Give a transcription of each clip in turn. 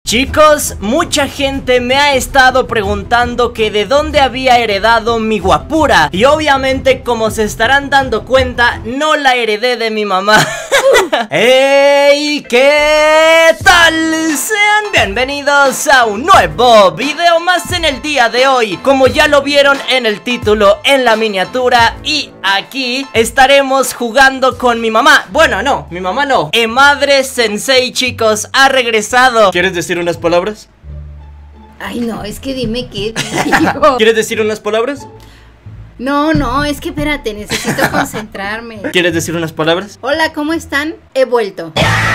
Chicos, mucha gente me ha estado preguntando que de dónde había heredado mi guapura. Y obviamente, como se estarán dando cuenta, no la heredé de mi mamá. ¡Hey! ¿Qué tal? Sean bienvenidos a un nuevo video más en el día de hoy. Como ya lo vieron en el título, en la miniatura, y aquí estaremos jugando con mi mamá. Bueno, no, mi mamá no. Madre Sensei, chicos, ha regresado. ¿Quieres decir unas palabras? Ay, no, es que dime qué digo. ¿Quieres decir unas palabras? No, es que espérate, necesito concentrarme. ¿Quieres decir unas palabras? Hola, ¿cómo están? He vuelto.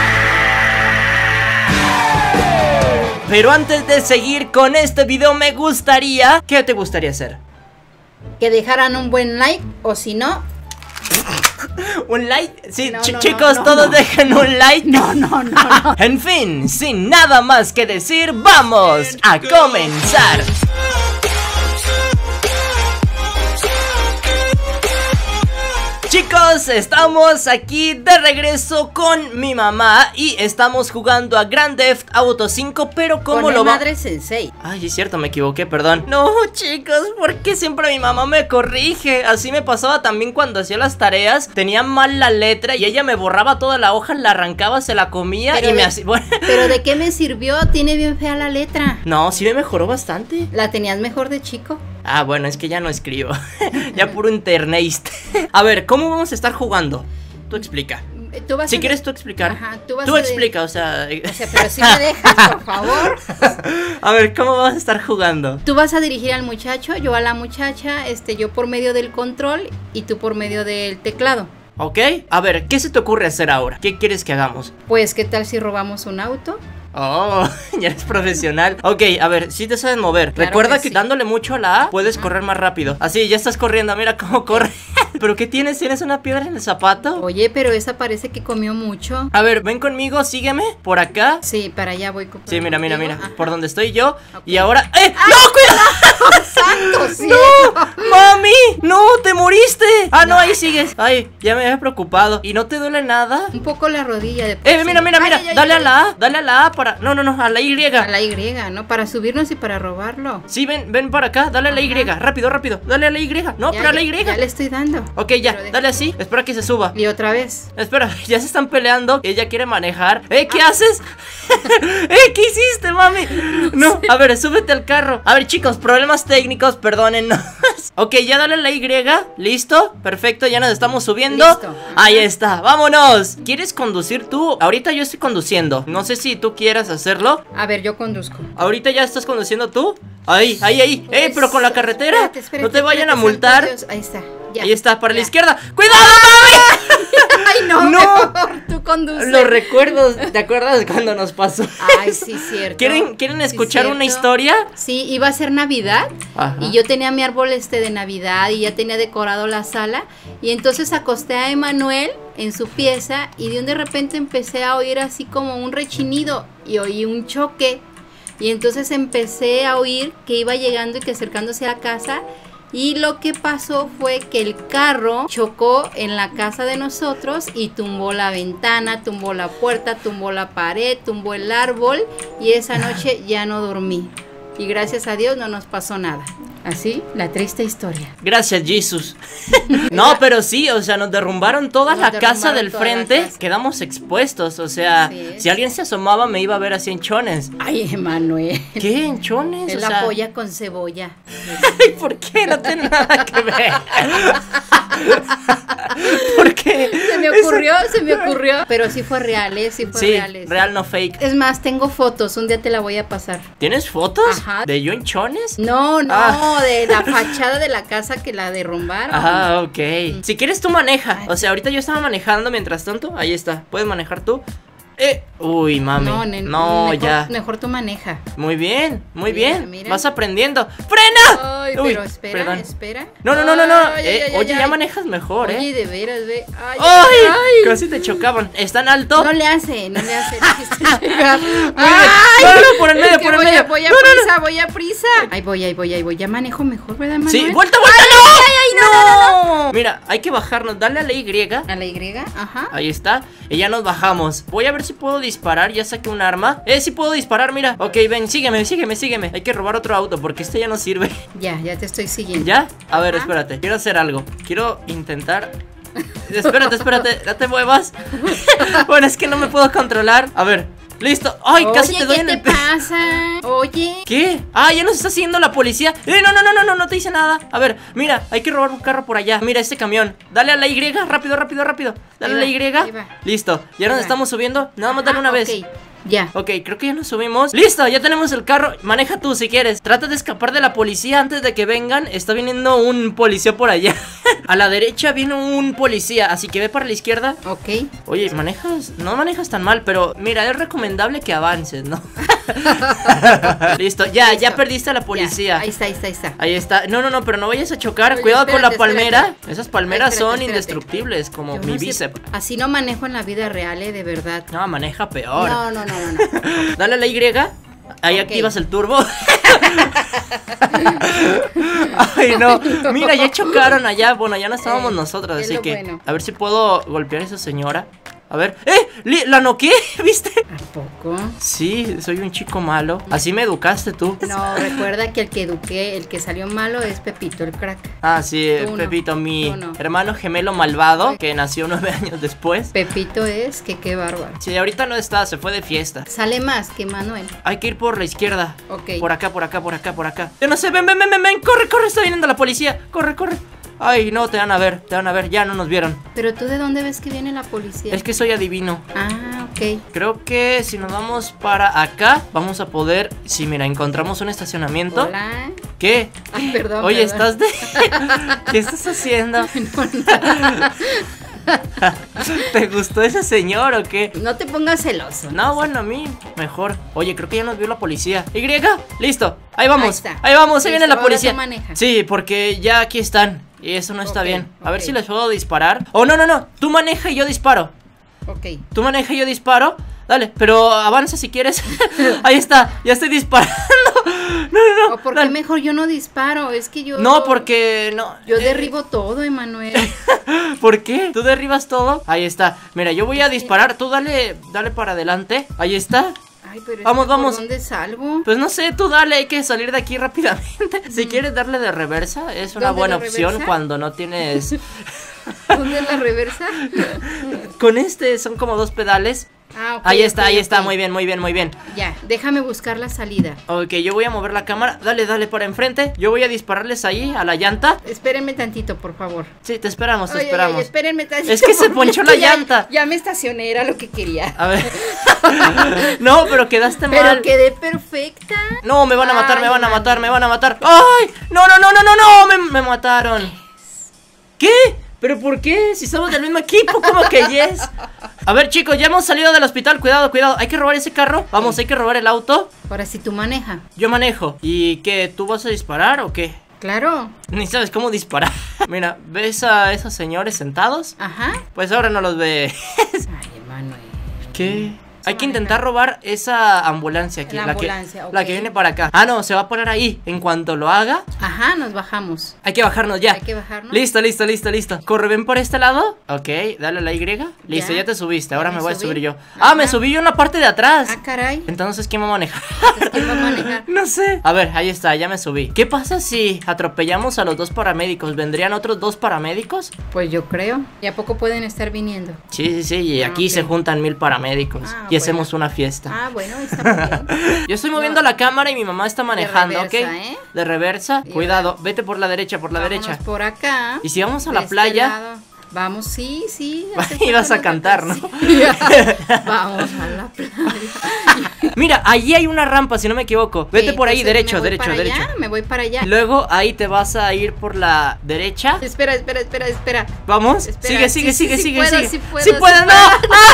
Pero antes de seguir con este video me gustaría... ¿Qué te gustaría hacer? Que dejaran un buen like, o si no... ¿Un like? Sí, No, chicos, todos dejen un like. No. En fin, sin nada más que decir, ¡vamos a comenzar! Chicos, estamos aquí de regreso con mi mamá y estamos jugando a Grand Theft Auto 5, pero ¿cómo con lo va? Madre Sensei. Ay, es cierto, me equivoqué, perdón. No, chicos, ¿por qué siempre mi mamá me corrige? Así me pasaba también cuando hacía las tareas. Tenía mal la letra y ella me borraba toda la hoja, la arrancaba, se la comía Pero y me de- hacía... Bueno. ¿Pero de qué me sirvió? Tiene bien fea la letra. No, sí me mejoró bastante. ¿La tenías mejor de chico? Ah, bueno, es que ya no escribo. Ya puro internet. A ver, ¿cómo vamos a estar jugando? Tú explica. Tú vas Si a... quieres tú explicar. Ajá, tú explica, o sea... O sea, pero si me dejas, por favor. A ver, ¿cómo vamos a estar jugando? Tú vas a dirigir al muchacho, yo a la muchacha, yo por medio del control y tú por medio del teclado. ¿Ok? A ver, ¿qué se te ocurre hacer ahora? ¿Qué quieres que hagamos? Pues, ¿qué tal si robamos un auto? Oh, ya eres profesional. Ok, a ver, sí te sabes mover. Claro Recuerda que que sí. dándole mucho a la A puedes correr más rápido. Así, ya estás corriendo, mira cómo corre. ¿Pero qué tienes? ¿Tienes una piedra en el zapato? Oye, pero esa parece que comió mucho. A ver, ven conmigo, sígueme. Por acá. Sí, para allá voy. Sí, mira, Ajá. por donde estoy yo. Ok. Y ahora... ¡No, cuidado! ¡Santo cielo! ¡No! ¡Mami! ¡No! ¡Te moriste! Ah, no, ahí sigues. Ay, ya me había preocupado. ¿Y no te duele nada? Un poco la rodilla de por sí. Mira. Ay, ay, Dale ay, a la A. Dale a la A para... No, a la Y. A la Y, ¿no? Para subirnos y para robarlo. Sí, ven para acá. Dale a la Y. Rápido. Dale a la Y. No, Ya, pero a la Y. Ya le estoy dando. Ok, ya, Pero dale así, espera que se suba. Y otra vez. Espera, ya se están peleando. Ella quiere manejar. ¿Qué haces? ¿Qué hiciste, mami? No, a ver, súbete al carro. A ver, chicos, problemas técnicos, perdónennos. Ok, ya dale a la Y. ¿Listo? Perfecto, ya nos estamos subiendo. Listo. Ahí está, vámonos. ¿Quieres conducir tú? Ahorita yo estoy conduciendo. No sé si tú quieras hacerlo. A ver, yo conduzco. ¿Ahorita ya estás conduciendo tú? Ahí. Pues, Pero con la carretera. Espérate, No te vayan a santo multar. Dios. Ahí está. Ya, Ahí está, para la ya. izquierda. ¡Cuidado, mami! Ay, no, No. mejor tú conduces. Los recuerdos, ¿te acuerdas cuando nos pasó? Ay, sí, cierto. ¿Quieren Sí, escuchar una cierto. historia? Sí, iba a ser Navidad. Ajá. Y yo tenía mi árbol de Navidad y ya tenía decorado la sala. Y entonces acosté a Emanuel en su pieza y de repente empecé a oír así como un rechinido y oí un choque. Y entonces empecé a oír que iba llegando y que acercándose a la casa. Y lo que pasó fue que el carro chocó en la casa de nosotros y tumbó la ventana, tumbó la puerta, tumbó la pared, tumbó el árbol. Y esa noche ya no dormí. Y gracias a Dios no nos pasó nada. Así, la triste historia. Gracias, Jesus. No, pero sí, o sea, nos derrumbaron toda Nos la casa derrumbaron del toda la frente. casa. Quedamos expuestos, o sea, Así es. si alguien se asomaba me iba a ver así en chones. Ay, Emanuel. ¿Qué? ¿En chones? Es O la sea, polla con cebolla. Ay, ¿por qué? No tiene nada que ver. ¿Por qué? Se me ocurrió. Pero sí fue real, sí fue Sí, real. real no fake. Es más, tengo fotos, un día te la voy a pasar. ¿Tienes fotos? Ajá. ¿De yo en chones? No, Ah. de la fachada de la casa que la derrumbaron. Ah, ok. Si quieres tú maneja. O sea, ahorita yo estaba manejando mientras tanto. Ahí está. ¿Puedes manejar tú? Uy, mami. No, mejor, ya. Mejor tú maneja. Muy bien, muy Mira, bien. mira. Vas aprendiendo. ¡Frena! Ay, Uy, pero espera, perdón. espera. No. Ay, ay, Oye, ay, ya ay. manejas mejor, Oye, de veras, ve. Ay, ¡Ay! Casi te chocaban. ¿Están alto? No le hace. Dijiste llegar. Muy bien. No, por el medio, Es que por el voy medio. voy a prisa. Ahí voy. Ya manejo mejor, ¿verdad, Manuel? Sí, vuelta, no. Ay, ¡No! Mira, hay que bajarnos. Dale a la Y. A la Y, ajá. Ahí está. Y ya nos bajamos. Voy a ver si puedo disparar. Ya saqué un arma. Sí puedo disparar, mira. Ok, ven, sígueme. Hay que robar otro auto porque este ya no sirve. Ya te estoy siguiendo. ¿Ya? A ver, Ajá. espérate. Quiero hacer algo. Quiero intentar... Espérate. No te muevas. Bueno, es que no me puedo controlar. A ver. Listo. Ay, Oye, casi te doy en ¿qué el... te pasa? Oye. ¿Qué? Ah, ya nos está siguiendo la policía. No te hice nada. A ver, mira, hay que robar un carro por allá. Mira este camión. Dale a la Y, rápido. Dale a la Y. Ahí va. Listo, ya nos estamos subiendo. Nada más dale una vez. Ok, ya. Ok, creo que ya nos subimos. Listo, ya tenemos el carro. Maneja tú si quieres. Trata de escapar de la policía antes de que vengan. Está viniendo un policía por allá. A la derecha viene un policía, así que ve para la izquierda. Ok. Oye, no manejas tan mal, pero mira, es recomendable que avances, ¿no? Listo, ya perdiste a la policía. Ya, ahí está. Ahí está. No, pero no vayas a chocar. Oye, Cuidado con la espérate. palmera. Esas palmeras Espérate. son indestructibles, como Yo mi no sé, bíceps. así no manejo en la vida real, de verdad. No, maneja peor. No. Dale a la Y. Ahí Ok. activas el turbo. Ay, no. Mira, ya chocaron allá. Bueno, ya no estábamos nosotros, es así lo que bueno. a ver si puedo golpear a esa señora. A ver. ¿La noqué? ¿Viste? ¿A poco? Sí, soy un chico malo. Así me educaste tú. No, recuerda que el que eduqué, el que salió malo es Pepito, el crack. Ah, sí, Tú no. Pepito, mi Tú no. hermano gemelo malvado, que nació 9 años después. Pepito es que qué bárbaro. Sí, ahorita no está, se fue de fiesta. Sale más que Manuel. Hay que ir por la izquierda. Ok. Por acá. Yo no sé, ven, corre, está viniendo la policía. Corre. Ay, no, te van a ver, ya no nos vieron. Pero tú, ¿de dónde ves que viene la policía? Es que soy adivino. Ah, ok. Creo que si nos vamos para acá, vamos a poder... Sí, mira, encontramos un estacionamiento. Hola. ¿Qué? Ay, perdón. Oye, perdón. ¿Qué estás haciendo? ¿Te gustó ese señor o qué? No te pongas celoso. No, bueno, a mí mejor. Oye, creo que ya nos vio la policía. Y, listo. Ahí vamos. Ahí está. Ahí Listo, viene la ahora policía. tú maneja. Sí, porque ya aquí están. Y eso no está Ok, bien. A ver ok. si les puedo disparar. Oh, no. Tú maneja y yo disparo. Ok. Tú maneja y yo disparo. Dale, pero avanza si quieres. Ahí está, ya estoy disparando. No. ¿O por qué dale. mejor yo no disparo? Es que yo... No, porque no. Yo derribo todo, Emanuel. ¿Por qué? ¿Tú derribas todo? Ahí está. Mira, yo voy a disparar. Tú dale para adelante. Ahí está. Ay, pero Vamos. ¿por dónde salgo? Pues no sé, tú dale, hay que salir de aquí rápidamente. Si quieres darle de reversa, es una ¿Dónde buena de opción reversa? cuando no tienes... ¿Dónde es la reversa? Con este son como 2 pedales. Ah, ok. Ahí está, ok. muy bien. Ya, déjame buscar la salida. Ok, yo voy a mover la cámara. Dale para enfrente. Yo voy a dispararles ahí a la llanta. Espérenme tantito, por favor. Sí, te esperamos. Oye, espérenme tantito. Es que se porque ponchó la llanta. Ya me estacioné, era lo que quería. A ver. No, pero quedaste mal. Pero quedé perfecta. No, me van a matar, Ay, me van a mami. matar, me van a matar. ¡Ay! No, me mataron. ¿Qué? ¿Pero por qué? Si somos del mismo equipo, ¿cómo que yes? A ver, chicos, ya hemos salido del hospital. Cuidado. Hay que robar ese carro. Vamos, hay que robar el auto. Ahora sí tú maneja. Yo manejo. ¿Y qué? ¿Tú vas a disparar o qué? Claro. Ni sabes cómo disparar. Mira, ¿ves a esos señores sentados? Ajá. Pues ahora no los ves. Ay, Emanuel. ¿Qué? Hay que maneja. intentar robar esa ambulancia aquí. La ambulancia, la ok. que viene para acá. Ah, no, se va a poner ahí. En cuanto lo haga, Ajá, nos bajamos. hay que bajarnos ya. Hay que bajarnos. Listo. Corre, ven por este lado. Ok, dale a la Y. Listo, ya te subiste. Ahora Ya me me voy a subí. subir yo. Ajá. Ah, me subí yo en la parte de atrás. Ah, caray. Entonces, ¿quién va a manejar? ¿Quién va a manejar? No sé. A ver, ahí está, ya me subí. ¿Qué pasa si atropellamos a los 2 paramédicos? ¿Vendrían otros 2 paramédicos? Pues yo creo. ¿Y a poco pueden estar viniendo? Sí. Y Ah, aquí ok. se juntan 1000 paramédicos. Ah, Y hacemos bueno. una fiesta. Ah, bueno, está muy bien. Yo estoy moviendo la cámara y mi mamá está manejando, reversa, ¿ok? ¿eh? De reversa. Y Cuidado, vete por la derecha, Vámonos derecha. por acá. Y si vamos a de la este playa, lado. Vamos, sí. ibas a cantar, ¿no? Sí. Vamos a la playa. mira, allí hay una rampa, si no me equivoco. Vete Ok, por ahí, entonces derecho, me voy derecho, para derecho. allá, me voy para allá. Luego ahí te vas a ir por la derecha. Espera. Vamos, Espera, sigue. sí puedo, sí puedo, Sí sí puedes, puedo.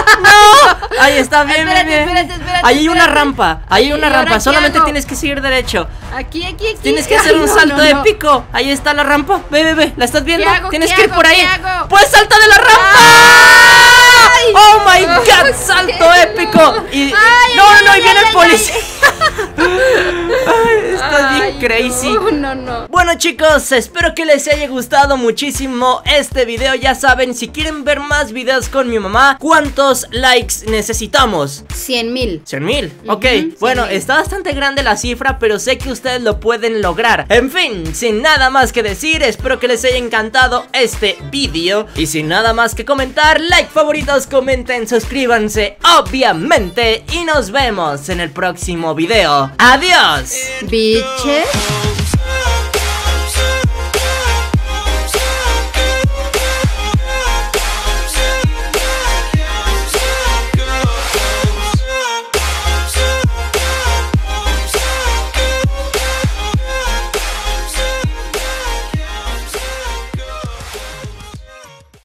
no. Ahí está, bien. Espérate, Ahí hay una espérate. rampa, ahí hay ¿Y una ahora rampa. qué Solamente hago? tienes que seguir derecho. Aquí. Tienes que hacer Ay, un no, salto no. épico. Ahí está la rampa. Ve. ¿La estás viendo? ¿Qué hago? Tienes ¿Qué que ir hago? por ahí. ¿Qué hago? Pues salta de la rampa. Ay. Oh my Ay, god, salto qué épico. Y Ay, no, ay, y viene ay, el policía. Ay, estás bien crazy. No. Bueno, chicos, espero que les haya gustado muchísimo este video. Ya saben, si quieren ver más videos con mi mamá, ¿cuántos likes necesitamos? 100,000. 100,000, ok. Bueno, 100,000. está bastante grande la cifra, pero sé que ustedes lo pueden lograr. En fin, sin nada más que decir, espero que les haya encantado este video. Y sin nada más que comentar, like, favoritos, comenten, suscríbanse, obviamente. Y nos vemos en el próximo video. ¡Adiós! Bitches.